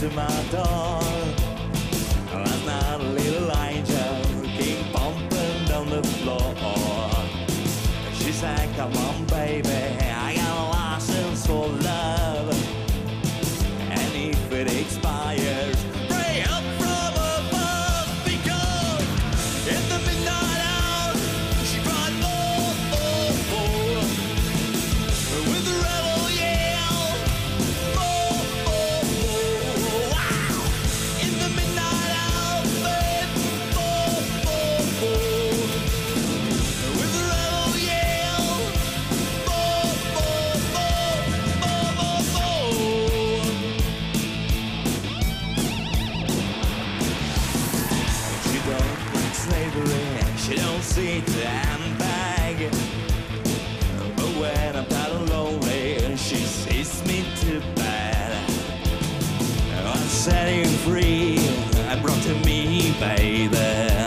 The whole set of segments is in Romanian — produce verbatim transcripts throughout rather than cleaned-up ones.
to my door. Last night a little angel came pumping down the floor. She said, come on baby, I got a license for love, and if it expires, pray up from above, because in the midnight hour she cried more, more, more, with a rebel yell, more, more, more, wow. In the midnight hour, babe, more, more, more, with a rebel yell, more, more, more, more, more, more. She don't like slavery, she don't see the handbag, but when I'm tired and lonely, she sees me too bad. I set you free, I brought to me, baby.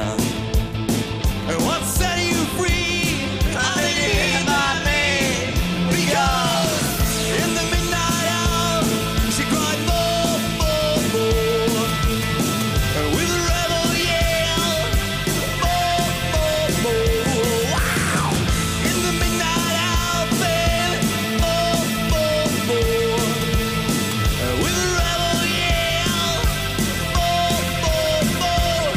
What set you free? I didn't hear about me, because in the midnight hour she cried more, more, more, with a rebel yell, more, more, more, wow. In the midnight hour, baby, more, more, more, with a rebel yell, more, more, more.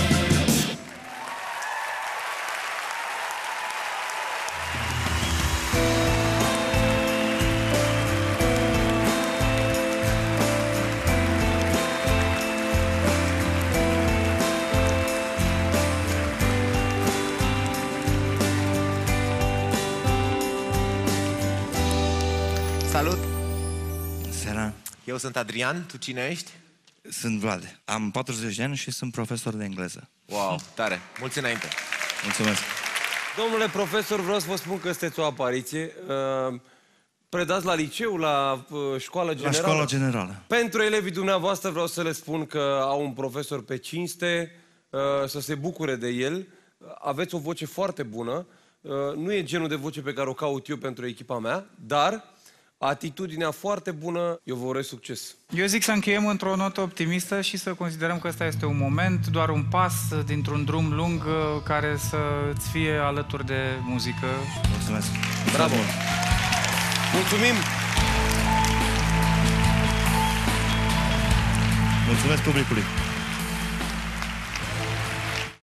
Salut! Seara. Eu sunt Adrian, tu cine ești? Sunt Vlad. Am patruzeci de ani și sunt profesor de engleză. Wow, tare! Mulți înainte! Mulțumesc. Domnule profesor, vreau să vă spun că sunteți o apariție. Uh, Predați la liceu, la uh, școală La generală? școala generală. Pentru elevii dumneavoastră vreau să le spun că au un profesor pe cinste, uh, să se bucure de el. Aveți o voce foarte bună. Uh, nu e genul de voce pe care o caut eu pentru echipa mea, dar atitudinea foarte bună, eu vă urez succes. Eu zic să încheiem într-o notă optimistă și să considerăm că ăsta este un moment, doar un pas dintr-un drum lung uh, care să-ți fie alături de muzică. Mulțumesc. Bravo! Mulțumim! Mulțumesc publicului.